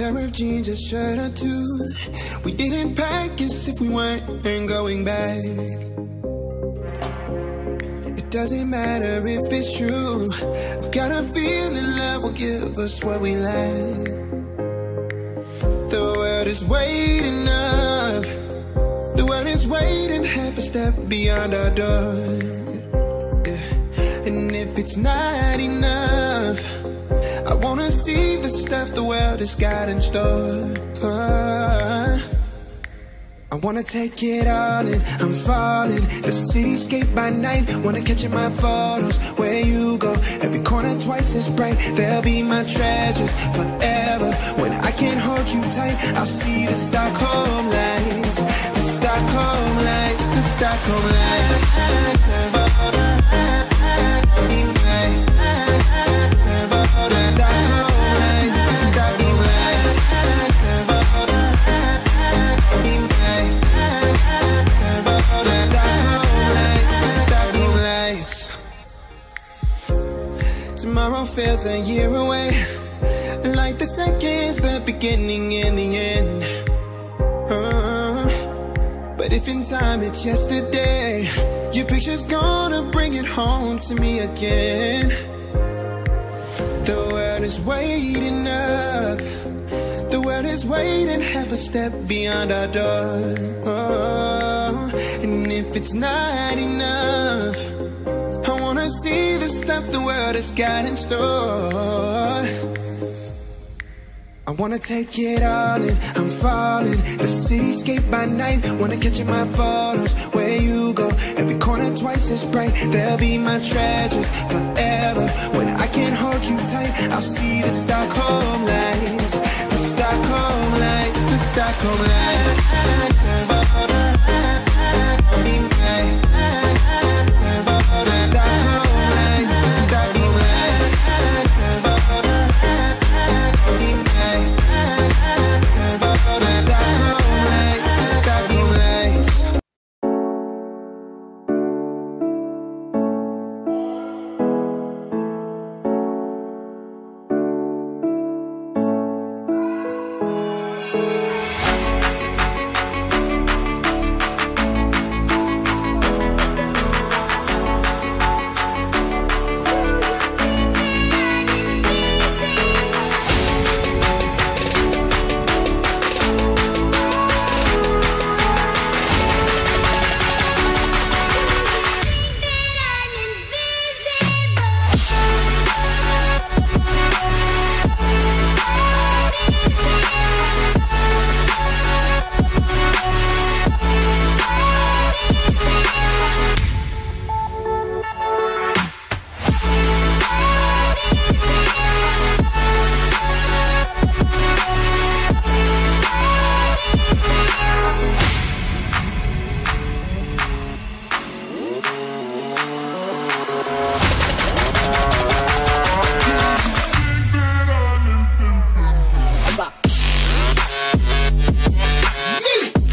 pair of jeans, a shirt or two. We didn't pack as if we weren't going back. It doesn't matter if it's true. I've got a feeling love will give us what we lack. The world is waiting up. The world is waiting half a step beyond our door. And if it's not enough, I wanna see the stuff the world has got in store. I wanna take it all in, I'm falling. The cityscape by night, wanna catch in my photos. Where you go, every corner twice as bright. They'll be my treasures forever. When I can't hold you tight, I'll see the Stockholm lights. The Stockholm lights, the Stockholm lights. Tomorrow feels a year away, like the seconds, the beginning and the end. But if in time it's yesterday, your picture's gonna bring it home to me again. The world is waiting up. The world is waiting half a step beyond our door. And if it's not enough, I wanna see the stuff the world has got in store. I wanna take it all in, I'm falling. The cityscape by night, wanna catch in my photos. Where you go, every corner twice as bright. They'll be my treasures forever. When I can't hold you tight, I'll see the Stockholm lights. The Stockholm lights, the Stockholm lights.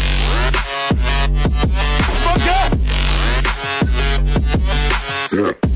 Yeah.